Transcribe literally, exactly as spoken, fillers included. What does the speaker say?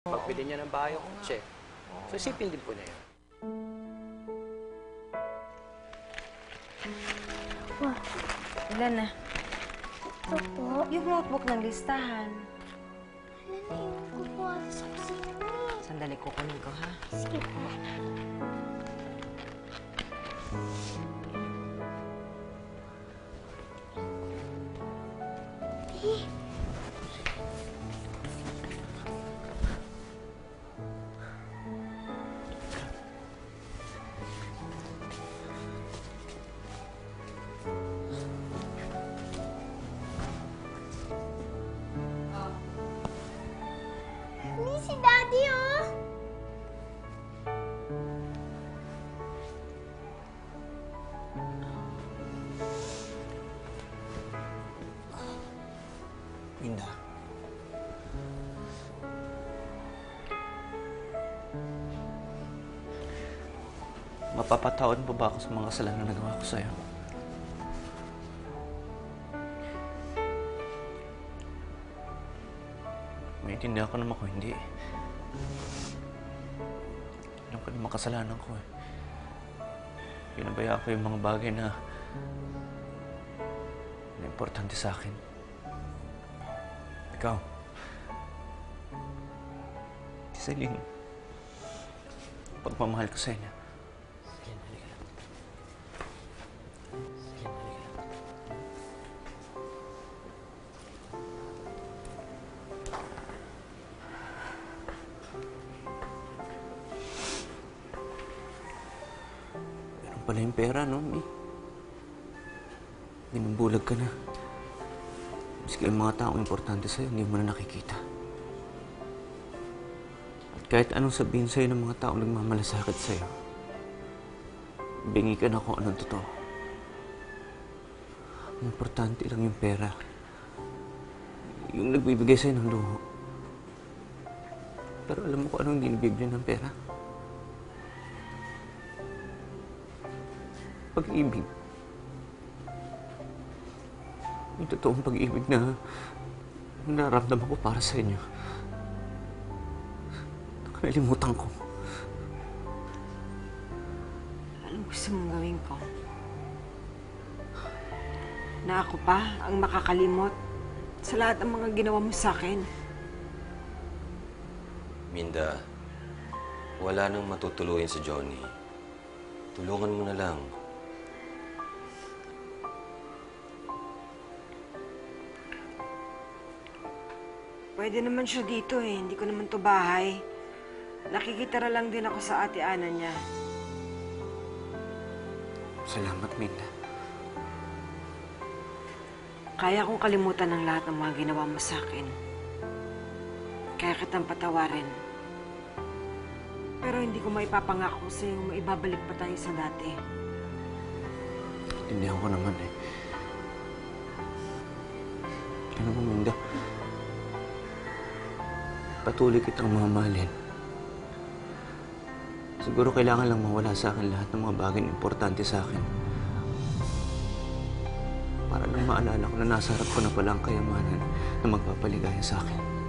Pagbili niya ng bahay o kotse. So, isipin din po niya yun. Wow. Ilan na? Ito po. Yung notebook ng listahan. Hala, naiwan ko po ata sa kusina. Sandali, kukunin ko, ha? Sige po. Eh. Ni si Daddy, oh! Minda. Mapapatawad mo ba ako sa mga kasalanan na nagawa ko sa'yo? Maintindihan ko naman ko, hindi. Alam ko naman kasalanan ko eh. Pinabaya ko yung mga bagay na na importante sa akin. Ikaw. Si Celine. Pagmamahal ko sa inyo. Sige, halika lang. Sige, halika lang. Meron pala yung pera, no, Mi? Binubulag ka na. Maski ang mga taong importante sa'yo, hindi mo na nakikita. At kahit anong sabihin sa'yo ng mga taong nagmamalasakit sa'yo, bingi ka na kung anong totoo. Ang importante lang yung pera. Yung nagbibigay sa'yo ng luho. Pero alam mo kung anong hindi nabibili ng pera? Pag-ibig. Yung totoong pag-ibig na nararamdaman ko para sa inyo. Nakalimutan ko. Anong gusto mong gawin ko? Na ako pa ang makakalimot sa lahat ng mga ginawa mo sa akin. Minda, wala nang matutuluyan si Johnny. Tulungan mo na lang. Pwede naman siya dito eh. Hindi ko naman to bahay. Nakikitara lang din ako sa ate Ana niya. Salamat, Minda. Kaya kong kalimutan ang lahat ng mga ginawa mo sa akin. Kaya kitang patawarin. Pero hindi ko maipapangako sa'yo maibabalik pa tayo sa dati. Intindihan ko naman eh. Ano mo, Minda? Patuloy kitang mamahalin. Siguro kailangan lang mawala sa akin lahat ng mga bagay na importante sa akin. Para nang maalala ko na nasa harap ko na pala ang kayamanan na magpapaligaya sa akin.